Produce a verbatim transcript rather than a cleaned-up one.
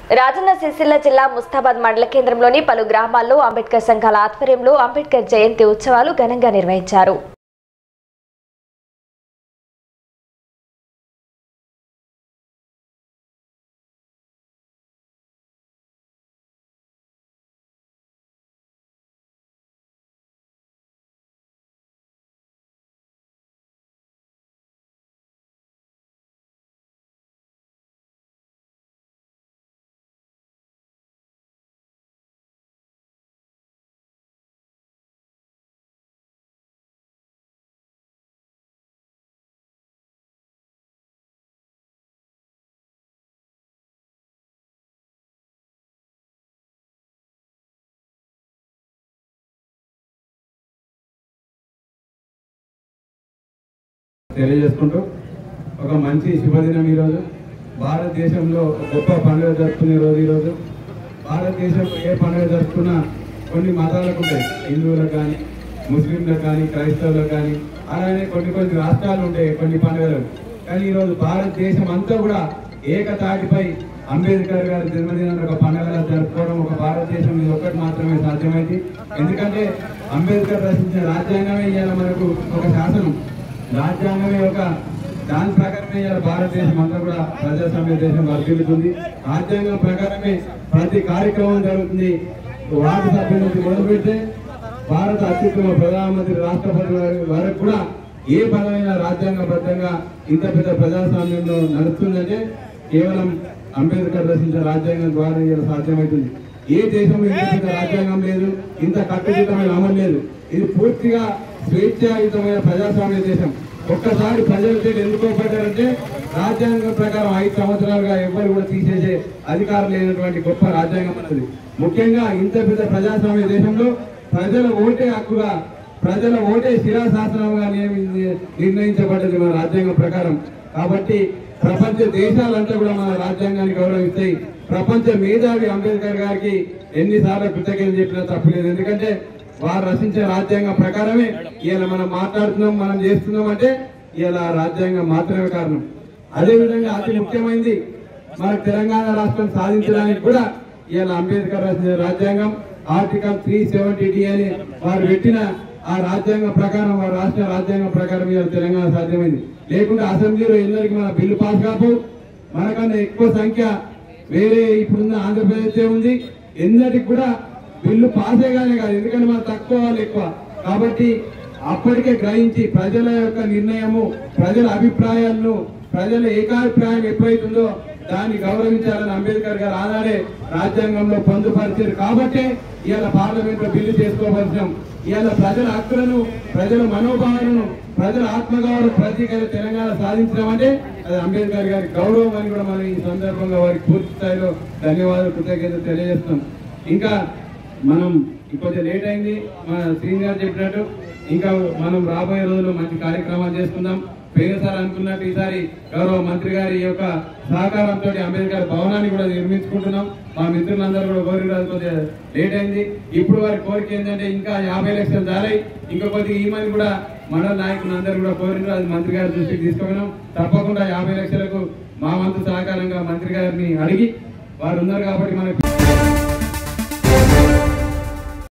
రాజన్న సిరిసిల్ల జిల్లా ముస్తాబాద్ మండల కేంద్రంలోని పలు గ్రామాల్లో అంబేద్కర్ సంఘాల ఆధ్వర్యంలో అంబేద్కర్ జయంతి ఉత్సవాలు ఘనంగా నిర్వహించారు. తెలియజేసుకుంటూ ఒక మంచి శుభదినం ఈరోజు భారతదేశంలో గొప్ప పండుగ జరుపుకునే రోజు ఈరోజు. భారతదేశంలో ఏ పండుగ జరుపుకున్నా కొన్ని మతాలకు ఉంటాయి, హిందువులకు కానీ ముస్లింలకు కానీ క్రైస్తవులకు కానీ అలానే కొన్ని కొన్ని రాష్ట్రాలు ఉంటాయి కొన్ని పండుగలు. కానీ ఈరోజు భారతదేశం అంతా కూడా ఏకతాటిపై అంబేద్కర్ గారి జన్మదినాన్ని ఒక పండుగగా జరుపుకోవడం ఒక భారతదేశం ఇది ఒక్కటి మాత్రమే సాధ్యమైంది. ఎందుకంటే అంబేద్కర్ రచించిన రాజ్యాంగమే ఇవాళ మనకు ఒక శాసనం, రాజ్యాంగమే ఒక దాని ప్రకారమే ఇవాళ భారతదేశం అంతా కూడా ప్రజాస్వామ్య దేశం వర్ధిల్లుతుంది. రాజ్యాంగం ప్రకారమే ప్రతి కార్యక్రమం జరుగుతుంది. వార్డు సభ్యుల నుంచి మొదలు పెడితే భారత అత్యుత్తమ ప్రధానమంత్రి రాష్ట్రపతి వరకు కూడా ఏ పదమైనా రాజ్యాంగబద్ధంగా ఇంత పెద్ద ప్రజాస్వామ్యంలో నడుస్తుందంటే కేవలం అంబేద్కర్ రచించిన రాజ్యాంగం ద్వారా ఇలా సాధ్యమవుతుంది. ఏ దేశంలో ఇంత పెద్ద రాజ్యాంగం లేదు, ఇంత కట్టుదిట్టమైన అమలు లేదు. ఇది పూర్తిగా స్వేచ్ఛాయుతమైన ప్రజాస్వామ్య దేశం. ఒక్కసారి ప్రజల చేతి ఎన్నుకోబడ్డారంటే రాజ్యాంగం ప్రకారం ఐదు సంవత్సరాలుగా ఎవరు కూడా తీసేసే అధికారం లేనటువంటి గొప్ప రాజ్యాంగం అన్నది. ముఖ్యంగా ఇంత పెద్ద ప్రజాస్వామ్య దేశంలో ప్రజల ఓటే హక్కుగా, ప్రజల ఓటే శిలాశాసనంగా నిర్ణయించబడ్డది మన రాజ్యాంగం ప్రకారం. కాబట్టి ప్రపంచ దేశాలంతా కూడా మన రాజ్యాంగాన్ని గౌరవిస్తాయి. ప్రపంచ మేధావి అంబేద్కర్ గారికి ఎన్నిసార్లు కృతజ్ఞతలు చెప్పినా తప్పలేదు. ఎందుకంటే వారు రచించిన రాజ్యాంగం ప్రకారమే ఇలా మనం మాట్లాడుతున్నాం, మనం చేస్తున్నాం అంటే ఇలా రాజ్యాంగం మాత్రమే కారణం. అదేవిధంగా అతి ముఖ్యమైనది మన తెలంగాణ రాష్ట్రం సాధించడానికి కూడా ఇలా అంబేద్కర్ రచించిన రాజ్యాంగం ఆర్టికల్ త్రీ సెవెంటీ డి అని వారు పెట్టిన ఆ రాజ్యాంగం ప్రకారం, వారు రాష్ట్ర రాజ్యాంగం ప్రకారం ఇలా తెలంగాణ సాధ్యమైంది. లేకుంటే అసెంబ్లీలో ఎన్నరికి మన బిల్లు పాస్ కాపు, మనకన్నా ఎక్కువ సంఖ్య వేరే ఇప్పుడున్న ఆంధ్రప్రదేశ్ ఉంది. ఎన్నటికి కూడా బిల్లు పాసే కానీ కాదు, ఎందుకంటే మన తక్కువ వాళ్ళు ఎక్కువ. కాబట్టి అప్పటికే గ్రహించి ప్రజల యొక్క నిర్ణయము, ప్రజల అభిప్రాయాలను, ప్రజల ఏకాభిప్రాయం ఎప్పుడైతుందో దాన్ని గౌరవించాలని అంబేద్కర్ గారు ఆనాడే రాజ్యాంగంలో పొందుపరిచారు. కాబట్టే ఇవాళ పార్లమెంట్ లో బిల్లు చేసుకోవలసినాం. ఇవాళ ప్రజల హక్కులను, ప్రజల మనోభావాలను, ప్రజల ఆత్మగౌరవ ప్రతీకగా తెలంగాణ సాధించడం అంటే అది అంబేద్కర్ గారి గౌరవం అని కూడా మనం ఈ సందర్భంగా వారికి పూర్తి స్థాయిలో ధన్యవాదాలు, కృతజ్ఞతలు తెలియజేస్తున్నాం. ఇంకా మనం ఇంకొంచెం లేట్ అయింది, మన శ్రీని గారు చెప్పినట్టు ఇంకా మనం రాబోయే రోజుల్లో మంచి కార్యక్రమాలు చేసుకుందాం. పేరుసారి అనుకున్నట్టు ఈసారి గౌరవ మంత్రి గారి యొక్క సహకారంతో అంబేద్కర్ భవనాన్ని కూడా నిర్మించుకుంటున్నాం. మా మిత్రులందరూ కూడా కోరిక కొద్దిగా లేట్ అయింది. ఇప్పుడు వారి కోరిక ఏంటంటే ఇంకా యాభై లక్షలు జారాయి, ఇంకా కొద్దిగా ఈ మంది కూడా మండల నాయకులు అందరూ కూడా కోరినారు. అది మంత్రి గారి దృష్టికి తీసుకున్నాం. తప్పకుండా యాభై లక్షలకు మా వంతు సహకారంగా మంత్రి గారిని అడిగి వారు ఉన్నారు కాబట్టి మనకి